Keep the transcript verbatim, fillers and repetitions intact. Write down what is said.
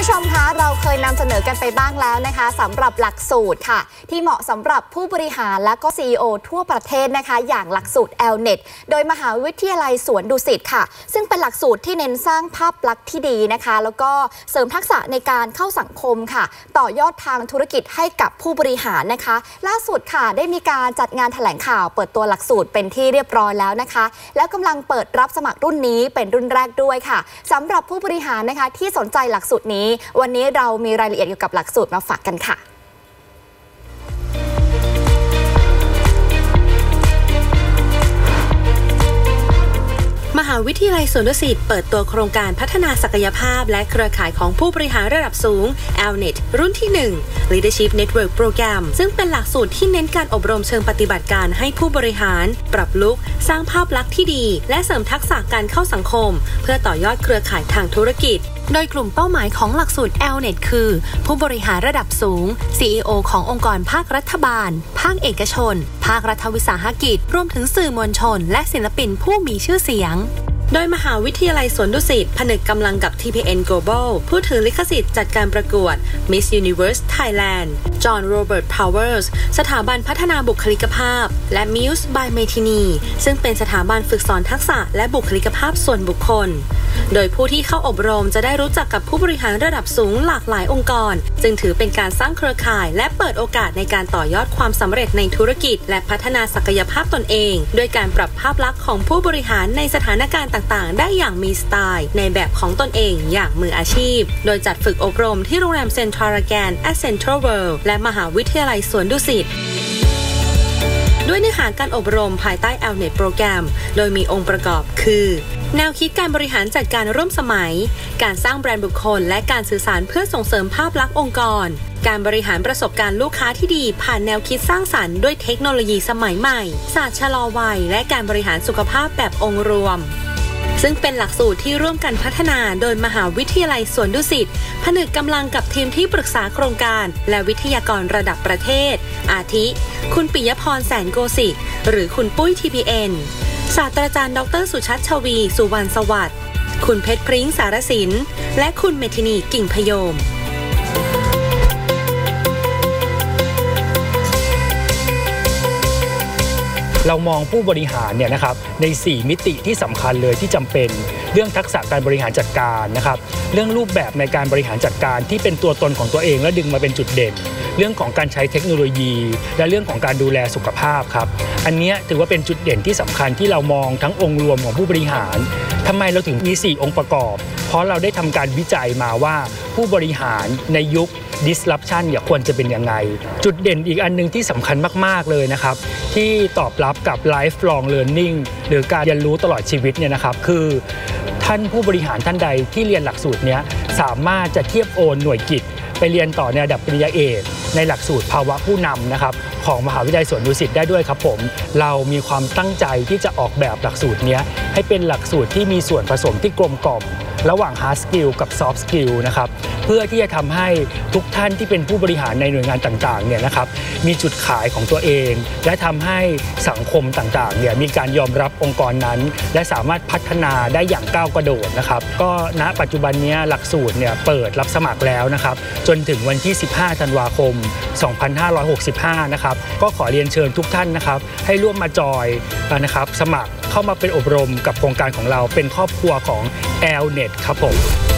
ผู้ชมคะเราเคยนำเสนอกันไปบ้างแล้วนะคะสำหรับหลักสูตรค่ะที่เหมาะสำหรับผู้บริหารและก็ ซี อี โอ ทั่วประเทศนะคะอย่างหลักสูตร แอล เน็ต โดยมหาวิทยาลัยสวนดุสิตค่ะซึ่งเป็นหลักสูตรที่เน้นสร้างภาพลักษณ์ที่ดีนะคะแล้วก็เสริมทักษะในการเข้าสังคมค่ะต่อยอดทางธุรกิจให้กับผู้บริหารนะคะล่าสุดค่ะได้มีการจัดงานแถลงข่าวเปิดตัวหลักสูตรเป็นที่เรียบร้อยแล้วนะคะแล้วกำลังเปิดรับสมัครรุ่นนี้เป็นรุ่นแรกด้วยค่ะสำหรับผู้บริหารนะคะที่สนใจหลักสูตรนี้วันนี้เรามีรายละเอียดเกี่ยวกับหลักสูตรมาฝากกันค่ะมหาวิทยาลัยสวนดุสิตเปิดตัวโครงการพัฒนาศักยภาพและเครือข่ายของผู้บริหารระดับสูง แอล เน็ต รุ่นที่ หนึ่ง Leadership Network Program ซึ่งเป็นหลักสูตรที่เน้นการอบรมเชิงปฏิบัติการให้ผู้บริหารปรับลุคสร้างภาพลักษณ์ที่ดีและเสริมทักษะการเข้าสังคมเพื่อต่อยอดเครือข่ายทางธุรกิจโดยกลุ่มเป้าหมายของหลักสูตร แอล เน็ต คือผู้บริหารระดับสูง ซี อี โอ ขององค์กรภาครัฐบาลภาคเอกชนภาครัฐวิสาหกิจรวมถึงสื่อมวลชนและศิลปินผู้มีชื่อเสียงโดยมหาวิทยาลัยสวนดุสิตผนึกกำลังกับ ที พี เอ็น Global ผู้ถือลิขสิทธิ์จัดการประกวด Miss Universe Thailand John Robert Powers สถาบันพัฒนาบุคลิกภาพและ Muse by Metheny ซึ่งเป็นสถาบันฝึกสอนทักษะและบุคลิกภาพส่วนบุคคลโดยผู้ที่เข้าอบรมจะได้รู้จักกับผู้บริหารระดับสูงหลากหลายองค์กรจึงถือเป็นการสร้างเครือข่ายและเปิดโอกาสในการต่อยอดความสำเร็จในธุรกิจและพัฒนาศักยภาพตนเองด้วยการปรับภาพลักษณ์ของผู้บริหารในสถานการณ์ต่างๆได้อย่างมีสไตล์ในแบบของตนเองอย่างมืออาชีพโดยจัดฝึกอบรมที่โรงแรมเซ็นทรัลราแกน at Central World และมหาวิทยาลัยสวนดุสิตด้วยเนื้อหาการอบรมภายใต้ แอล เน็ต โปรแกรมโดยมีองค์ประกอบคือแนวคิดการบริหารจัดการร่วมสมัยการสร้างแบรนด์บุคคลและการสื่อสารเพื่อส่งเสริมภาพลักษณ์องค์กรการบริหารประสบการณ์ลูกค้าที่ดีผ่านแนวคิดสร้างสรรค์ด้วยเทคโนโลยีสมัยใหม่ศาสตร์ชะลอวัยและการบริหารสุขภาพแบบองค์รวมซึ่งเป็นหลักสูตรที่ร่วมกันพัฒนาโดยมหาวิทยาลัยสวนดุสิตผนึกกำลังกับทีมที่ปรึกษาโครงการและวิทยากรระดับประเทศอาทิคุณปิยพรแสนโกสิกหรือคุณปุ้ย ที พี เอ็น ศาสตราจารย์ดรสุชัชวี สุวรรณสวัสดิ์คุณเพชรพริ้งสารสินและคุณเมทินีกิ่งพยมเรามองผู้บริหารเนี่ยนะครับในสี่มิติที่สำคัญเลยที่จำเป็นเรื่องทักษะการบริหารจัดการนะครับเรื่องรูปแบบในการบริหารจัดการที่เป็นตัวตนของตัวเองและดึงมาเป็นจุดเด่นเรื่องของการใช้เทคโนโลยีและเรื่องของการดูแลสุขภาพครับอันนี้ถือว่าเป็นจุดเด่นที่สำคัญที่เรามองทั้งองค์รวมของผู้บริหารทำไมเราถึงมีสี่องค์ประกอบเพราะเราได้ทำการวิจัยมาว่าผู้บริหารในยุค disruption เนี่ยควรจะเป็นยังไงจุดเด่นอีกอันนึงที่สำคัญมากๆเลยนะครับที่ตอบรับกับ lifelong learning หรือการเรียนรู้ตลอดชีวิตเนี่ยนะครับคือท่านผู้บริหารท่านใดที่เรียนหลักสูตรนี้สามารถจะเทียบโอนหน่วยกิจไปเรียนต่อในระดับปริญญาเอกในหลักสูตรภาวะผู้นำนะครับของมหาวิทยาลัยสวนดุสิตได้ด้วยครับผมเรามีความตั้งใจที่จะออกแบบหลักสูตรนี้ให้เป็นหลักสูตรที่มีส่วนผสมที่กลมกล่อมระหว่าง hard skill กับ soft skill นะครับเพื่อที่จะทำให้ทุกท่านที่เป็นผู้บริหารในหน่วยงานต่างๆเนี่ยนะครับมีจุดขายของตัวเองและทำให้สังคมต่างๆเนี่ยมีการยอมรับองค์กรนั้นและสามารถพัฒนาได้อย่างก้าวกระโดดนะครับก็ณปัจจุบันนี้หลักสูตรเนี่ยเปิดรับสมัครแล้วนะครับจนถึงวันที่สิบห้าธันวาคมสองพันห้าร้อยหกสิบห้านะครับก็ขอเรียนเชิญทุกท่านนะครับให้ร่วมมาจอยนะครับสมัครเข้ามาเป็นอบรมกับโครงการของเราเป็นครอบครัวของ แอล เน็ต ครับผม